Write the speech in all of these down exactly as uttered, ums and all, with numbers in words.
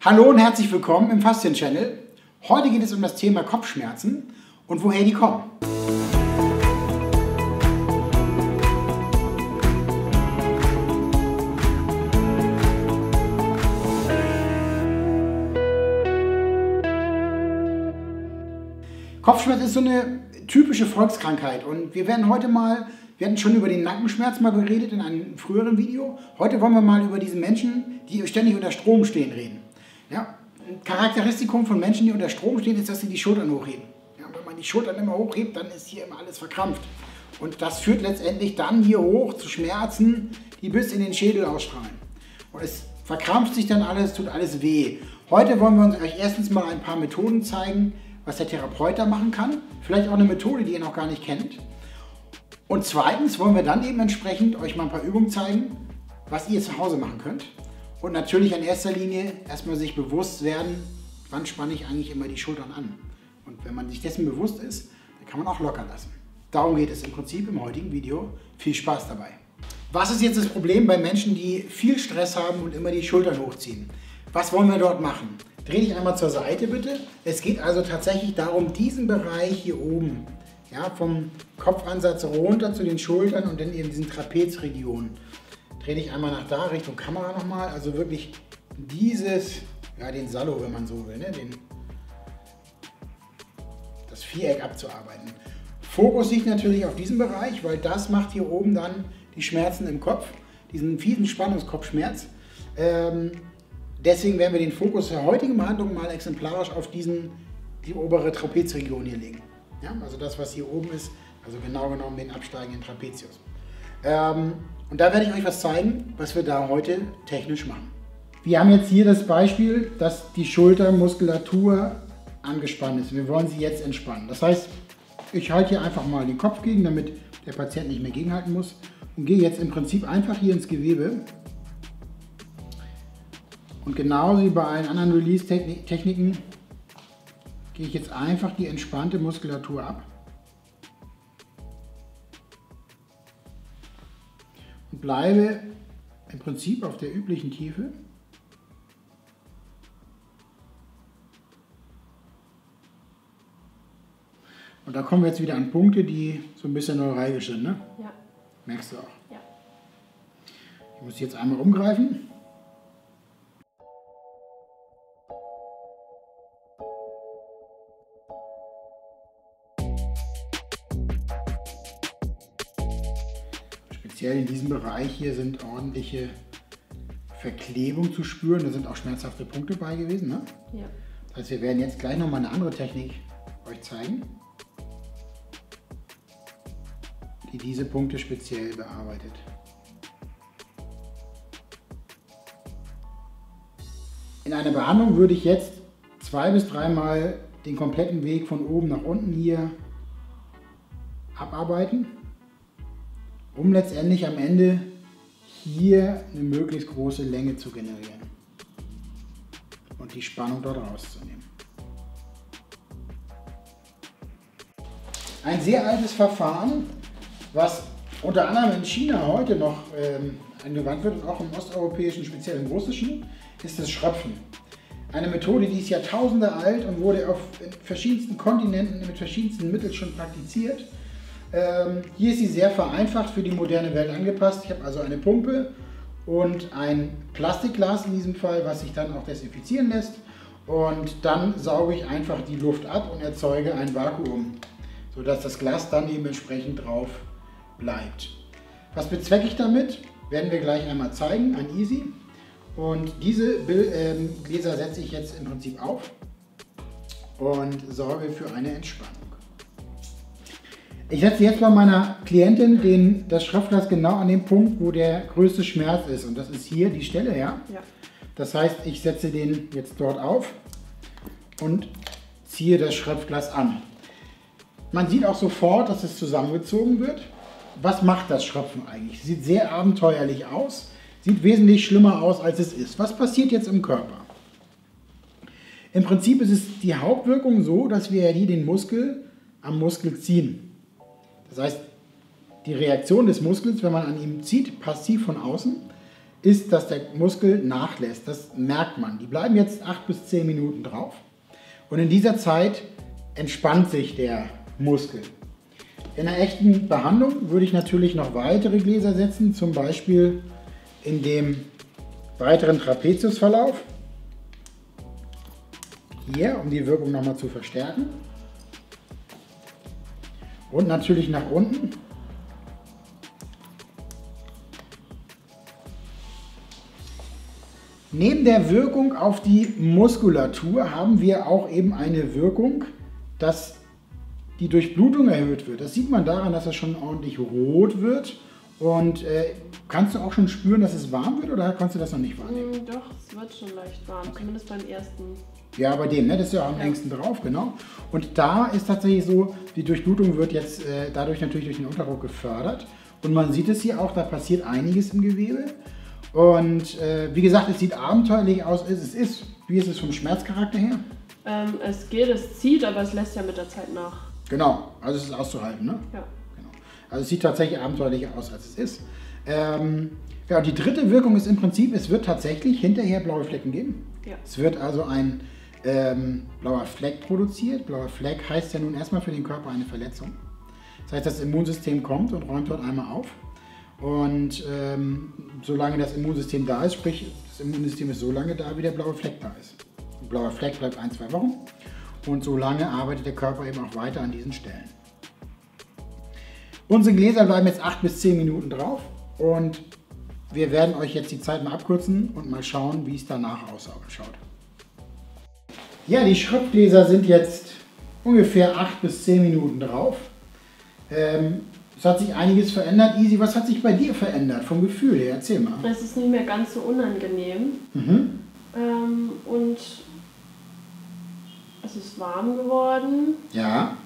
Hallo und herzlich willkommen im Faszien-Channel. Heute geht es um das Thema Kopfschmerzen und woher die kommen. Kopfschmerz ist so eine typische Volkskrankheit und wir werden heute mal, wir hatten schon über den Nackenschmerz mal geredet in einem früheren Video. Heute wollen wir mal über diese Menschen, die ständig unter Strom stehen, reden. Ja, ein Charakteristikum von Menschen, die unter Strom stehen, ist, dass sie die Schultern hochheben. Ja, wenn man die Schultern immer hochhebt, dann ist hier immer alles verkrampft. Und das führt letztendlich dann hier hoch zu Schmerzen, die bis in den Schädel ausstrahlen. Und es verkrampft sich dann alles, tut alles weh. Heute wollen wir uns euch erstens mal ein paar Methoden zeigen, was der Therapeut da machen kann. Vielleicht auch eine Methode, die ihr noch gar nicht kennt. Und zweitens wollen wir dann eben entsprechend euch mal ein paar Übungen zeigen, was ihr zu Hause machen könnt. Und natürlich in erster Linie erstmal sich bewusst werden, wann spanne ich eigentlich immer die Schultern an. Und wenn man sich dessen bewusst ist, dann kann man auch locker lassen. Darum geht es im Prinzip im heutigen Video. Viel Spaß dabei. Was ist jetzt das Problem bei Menschen, die viel Stress haben und immer die Schultern hochziehen? Was wollen wir dort machen? Dreh dich einmal zur Seite bitte. Es geht also tatsächlich darum, diesen Bereich hier oben, ja, vom Kopfansatz runter zu den Schultern und dann eben diesen Trapezregion. Dreh dich einmal nach da, Richtung Kamera nochmal. Also wirklich dieses, ja, den Salo, wenn man so will, ne? den, das Viereck abzuarbeiten. Fokus liegt natürlich auf diesem Bereich, weil das macht hier oben dann die Schmerzen im Kopf, diesen fiesen Spannungskopfschmerz. Ähm, deswegen werden wir den Fokus der heutigen Behandlung mal exemplarisch auf diesen, die obere Trapezregion hier legen. Ja? Also das, was hier oben ist, also genau genommen den absteigenden Trapezius. Ähm, Und da werde ich euch was zeigen, was wir da heute technisch machen. Wir haben jetzt hier das Beispiel, dass die Schultermuskulatur angespannt ist. Wir wollen sie jetzt entspannen. Das heißt, ich halte hier einfach mal den Kopf gegen, damit der Patient nicht mehr gegenhalten muss. Und gehe jetzt im Prinzip einfach hier ins Gewebe. Und genauso wie bei allen anderen Release-Techniken gehe ich jetzt einfach die entspannte Muskulatur ab. Und bleibe im Prinzip auf der üblichen Tiefe. Und da kommen wir jetzt wieder an Punkte, die so ein bisschen neuralgisch sind, ne? Ja. Merkst du auch? Ja. Ich muss jetzt einmal umgreifen. Speziell in diesem Bereich hier sind ordentliche Verklebungen zu spüren. Da sind auch schmerzhafte Punkte bei gewesen. Ne? Ja. Das heißt, wir werden jetzt gleich nochmal eine andere Technik euch zeigen, die diese Punkte speziell bearbeitet. In einer Behandlung würde ich jetzt zwei bis dreimal den kompletten Weg von oben nach unten hier abarbeiten, um letztendlich am Ende hier eine möglichst große Länge zu generieren und die Spannung dort rauszunehmen. Ein sehr altes Verfahren, was unter anderem in China heute noch ähm, angewandt wird und auch im osteuropäischen, speziell im russischen, ist das Schröpfen. Eine Methode, die ist Jahrtausende alt und wurde auf verschiedensten Kontinenten mit verschiedensten Mitteln schon praktiziert. Ähm, hier ist sie sehr vereinfacht für die moderne Welt angepasst. Ich habe also eine Pumpe und ein Plastikglas in diesem Fall, was sich dann auch desinfizieren lässt. Und dann sauge ich einfach die Luft ab und erzeuge ein Vakuum, sodass das Glas dann eben entsprechend drauf bleibt. Was bezwecke ich damit? Werden wir gleich einmal zeigen, ein Easy. Und diese ähm, Gläser setze ich jetzt im Prinzip auf und sorge für eine Entspannung. Ich setze jetzt bei meiner Klientin den, das Schröpfglas genau an dem Punkt, wo der größte Schmerz ist. Und das ist hier die Stelle, ja? Ja. Das heißt, ich setze den jetzt dort auf und ziehe das Schröpfglas an. Man sieht auch sofort, dass es zusammengezogen wird. Was macht das Schröpfen eigentlich? Sieht sehr abenteuerlich aus, sieht wesentlich schlimmer aus, als es ist. Was passiert jetzt im Körper? Im Prinzip ist es die Hauptwirkung so, dass wir hier den Muskel am Muskel ziehen. Das heißt, die Reaktion des Muskels, wenn man an ihm zieht, passiv von außen, ist, dass der Muskel nachlässt. Das merkt man. Die bleiben jetzt acht bis zehn Minuten drauf. Und in dieser Zeit entspannt sich der Muskel. In einer echten Behandlung würde ich natürlich noch weitere Gläser setzen, zum Beispiel in dem weiteren Trapeziusverlauf. Hier, um die Wirkung nochmal zu verstärken. Und natürlich nach unten. Neben der Wirkung auf die Muskulatur haben wir auch eben eine Wirkung, dass die Durchblutung erhöht wird. Das sieht man daran, dass es schon ordentlich rot wird. Und äh, kannst du auch schon spüren, dass es warm wird, oder kannst du das noch nicht wahrnehmen? Mm, doch, es wird schon leicht warm, okay. Zumindest beim ersten. Ja, bei dem, ne? Das ist ja auch am ja. längsten drauf, genau. Und da ist tatsächlich so, die Durchblutung wird jetzt äh, dadurch natürlich durch den Unterdruck gefördert. Und man sieht es hier auch, da passiert einiges im Gewebe. Und äh, wie gesagt, es sieht abenteuerlich aus. Es ist, wie ist es vom Schmerzcharakter her? Ähm, es geht, es zieht, aber es lässt ja mit der Zeit nach. Genau, also es ist auszuhalten, ne? Ja. Genau. Also es sieht tatsächlich abenteuerlicher aus, als es ist. Ähm, ja, die dritte Wirkung ist im Prinzip, es wird tatsächlich hinterher blaue Flecken geben. Ja. Es wird also ein ähm, blauer Fleck produziert. Blauer Fleck heißt ja nun erstmal für den Körper eine Verletzung. Das heißt, das Immunsystem kommt und räumt dort einmal auf. Und ähm, solange das Immunsystem da ist, sprich das Immunsystem ist so lange da, wie der blaue Fleck da ist. Ein blauer Fleck bleibt ein, zwei Wochen und so lange arbeitet der Körper eben auch weiter an diesen Stellen. Unsere Gläser bleiben jetzt acht bis zehn Minuten drauf und wir werden euch jetzt die Zeit mal abkürzen und mal schauen, wie es danach ausschaut. Ja, die Schriftgläser sind jetzt ungefähr acht bis zehn Minuten drauf. Ähm, Es hat sich einiges verändert. Easy, was hat sich bei dir verändert vom Gefühl her? Erzähl mal. Es ist nicht mehr ganz so unangenehm. Mhm. Ähm, und es ist warm geworden. Ja.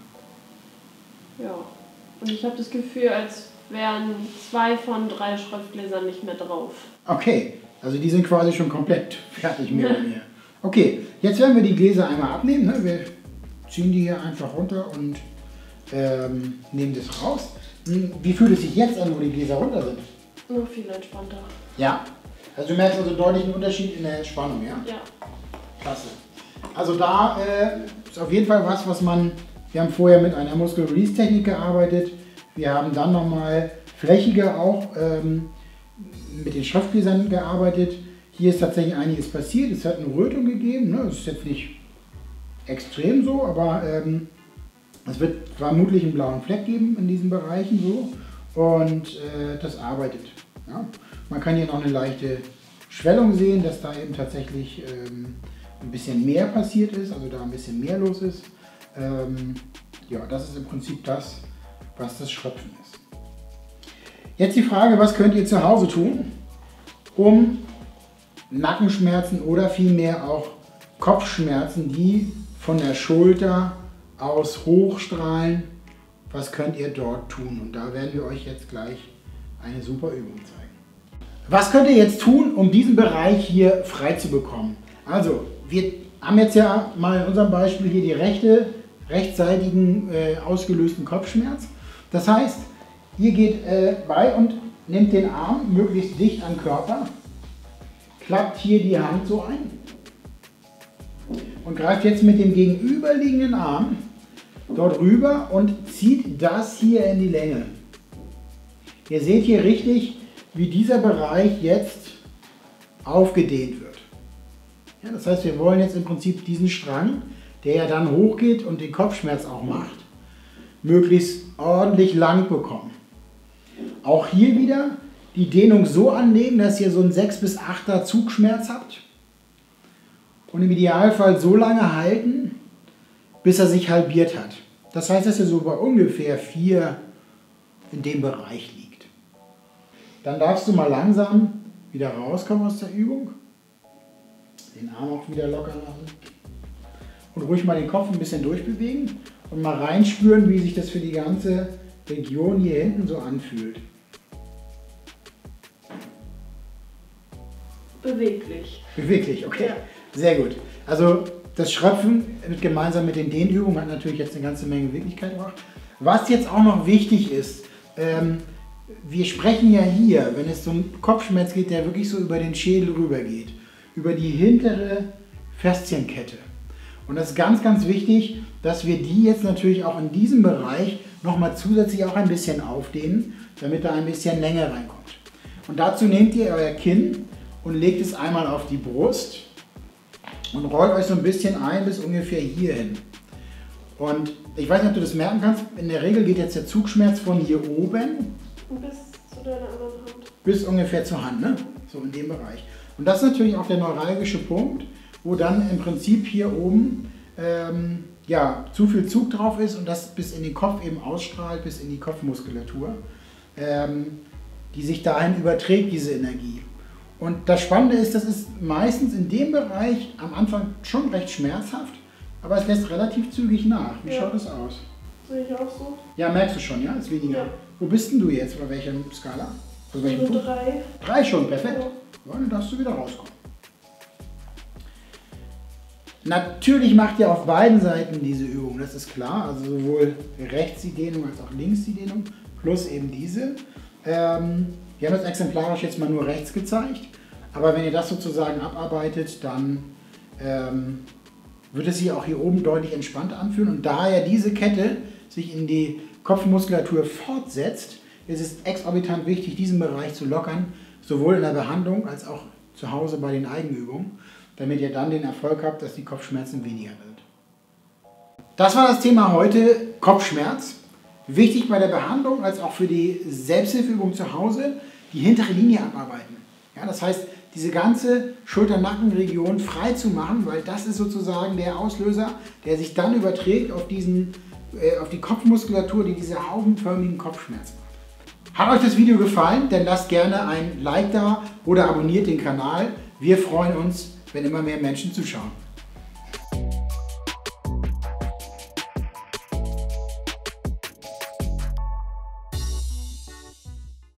Ja. Und ich habe das Gefühl, als wären zwei von drei Schriftgläsern nicht mehr drauf. Okay, also die sind quasi schon komplett fertig mehr oder weniger. Okay, jetzt werden wir die Gläser einmal abnehmen. Ne? Wir ziehen die hier einfach runter und ähm, nehmen das raus. Wie fühlt es sich jetzt an, wo die Gläser runter sind? Noch viel entspannter. Ja, also du merkst also deutlich einen Unterschied in der Entspannung, ja? Ja. Klasse. Also da äh, ist auf jeden Fall was, was man, wir haben vorher mit einer Muskel-Release-Technik gearbeitet. Wir haben dann nochmal flächiger auch ähm, mit den Schriftgläsern gearbeitet. Hier ist tatsächlich einiges passiert. Es hat eine Rötung gegeben. Ne? Das ist jetzt nicht extrem so, aber ähm, es wird vermutlich einen blauen Fleck geben in diesen Bereichen so und äh, das arbeitet. Ja? Man kann hier noch eine leichte Schwellung sehen, dass da eben tatsächlich ähm, ein bisschen mehr passiert ist, also da ein bisschen mehr los ist. Ähm, ja, das ist im Prinzip das, was das Schröpfen ist. Jetzt die Frage, was könnt ihr zu Hause tun, um Nackenschmerzen oder vielmehr auch Kopfschmerzen, die von der Schulter aus hochstrahlen, was könnt ihr dort tun? Und da werden wir euch jetzt gleich eine super Übung zeigen. Was könnt ihr jetzt tun, um diesen Bereich hier frei zu bekommen? Also, wir haben jetzt ja mal in unserem Beispiel hier die rechte, rechtsseitigen äh, ausgelösten Kopfschmerz. Das heißt, ihr geht äh, bei und nehmt den Arm möglichst dicht am Körper, klappt hier die Hand so ein und greift jetzt mit dem gegenüberliegenden Arm dort rüber und zieht das hier in die Länge. Ihr seht hier richtig, wie dieser Bereich jetzt aufgedehnt wird. Ja, das heißt, wir wollen jetzt im Prinzip diesen Strang, der ja dann hochgeht und den Kopfschmerz auch macht, möglichst ordentlich lang bekommen. Auch hier wieder die Dehnung so anlegen, dass ihr so einen sechs bis achter Zugschmerz habt. Und im Idealfall so lange halten, bis er sich halbiert hat. Das heißt, dass er so bei ungefähr vier in dem Bereich liegt. Dann darfst du mal langsam wieder rauskommen aus der Übung. Den Arm auch wieder locker lassen. Und ruhig mal den Kopf ein bisschen durchbewegen und mal reinspüren, wie sich das für die ganze Region hier hinten so anfühlt. Beweglich. Beweglich, okay. Ja. Sehr gut. Also das Schröpfen gemeinsam mit den Dehnübungen hat natürlich jetzt eine ganze Menge Beweglichkeit gebracht. Was jetzt auch noch wichtig ist, ähm, wir sprechen ja hier, wenn es so um Kopfschmerz geht, der wirklich so über den Schädel rüber geht, über die hintere Faszienkette. Und das ist ganz, ganz wichtig, dass wir die jetzt natürlich auch in diesem Bereich nochmal zusätzlich auch ein bisschen aufdehnen, damit da ein bisschen Länge reinkommt. Und dazu nehmt ihr euer Kinn und legt es einmal auf die Brust und rollt euch so ein bisschen ein bis ungefähr hier hin. Und ich weiß nicht, ob du das merken kannst, in der Regel geht jetzt der Zugschmerz von hier oben bis zu deiner anderen Hand. Bis ungefähr zur Hand, ne? So in dem Bereich. Und das ist natürlich auch der neuralgische Punkt, wo dann im Prinzip hier oben ähm, ja, zu viel Zug drauf ist und das bis in den Kopf eben ausstrahlt, bis in die Kopfmuskulatur, ähm, die sich dahin überträgt, diese Energie. Und das Spannende ist, das ist meistens in dem Bereich am Anfang schon recht schmerzhaft, aber es lässt relativ zügig nach. Wie ja. schaut das aus? Sehe ich auch so? Ja, merkst du schon, ja? Ist weniger. Ja. Wo bist denn du jetzt? Oder welcher Skala? Also welchen So Punkt? drei. Drei schon, perfekt. Ja. Ja, dann darfst du wieder rauskommen. Natürlich macht ihr auf beiden Seiten diese Übung, das ist klar. Also sowohl rechts die Dehnung als auch links die Dehnung, plus eben diese. Ähm, wir haben das exemplarisch jetzt mal nur rechts gezeigt. Aber wenn ihr das sozusagen abarbeitet, dann ähm, wird es sich auch hier oben deutlich entspannt anfühlen. Und da ja diese Kette sich in die Kopfmuskulatur fortsetzt, ist es exorbitant wichtig, diesen Bereich zu lockern, sowohl in der Behandlung als auch zu Hause bei den Eigenübungen, damit ihr dann den Erfolg habt, dass die Kopfschmerzen weniger sind. Das war das Thema heute, Kopfschmerz. Wichtig bei der Behandlung als auch für die Selbsthilfeübung zu Hause, die hintere Linie abarbeiten. Ja, das heißt, diese ganze Schulter-Nacken-Region frei zu machen, weil das ist sozusagen der Auslöser, der sich dann überträgt auf, diesen, äh, auf die Kopfmuskulatur, die diese haubenförmigen Kopfschmerzen macht. Hat euch das Video gefallen? Dann lasst gerne ein Like da oder abonniert den Kanal. Wir freuen uns, wenn immer mehr Menschen zuschauen.